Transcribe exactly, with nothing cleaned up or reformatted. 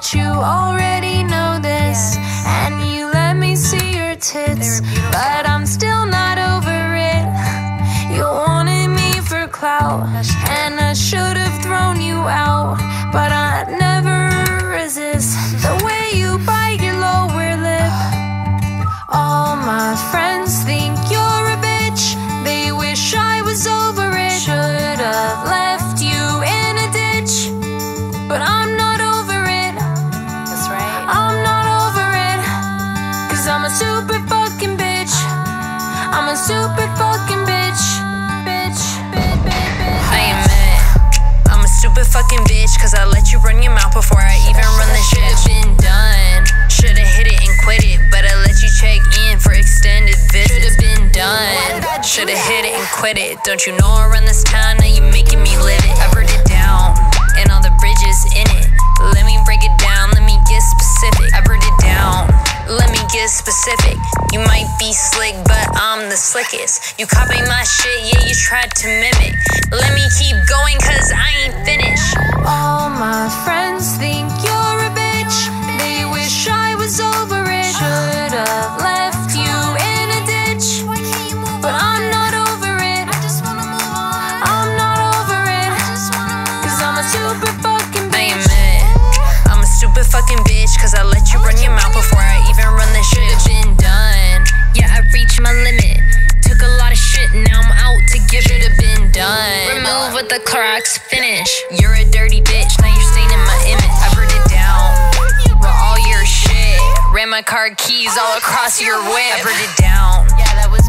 bet you already know this. And you let me see your tits, but I'm still not over it. You wanted me for clout, and I should've thrown you out, but I never resist the way you bite your lower lip. All my friends think you're a bitch, they wish I was over it. Should've left you in a ditch, but I'm not over it. That's right. I'm not over it, cause I'm a stupid fucking bitch. I'm a stupid fucking bitch. Bitch, bitch, bitch, bitch. I ain't mad. I'm a stupid fucking bitch, cause I let you run your mouth before I even run the shit. Been done. Should've hit it and quit it, but I let you check in for extended visits. Should've been done. Should've hit it and quit it. Don't you know I run this town, now you making me live it. I burned it down, and all the bridges in it. Let me break it down, let me get specific. I burned it down, let me get specific. You might be slick, but I'm the slickest. You copy my shit, yeah, you tried to mimic. Let me keep going, cause I ain't finished. All my friends think you're a bitch, they wish I was over it. Should've left you in a ditch, but I'm not over it. I'm not over it, cause I'm a stupid fucking I ain't bitch. mad. I'm a stupid fucking bitch, cause I let you run your mouth before I even run this shit. Been done. Yeah, I reached my limit. Took a lot of shit, now I'm out to give it. Should've been done. Remove with the Clorox finish. You're a dirty bitch, now you're staining my image. I burned it down with all your shit. Ran my car keys all across your whip. I burned it down. Yeah, that was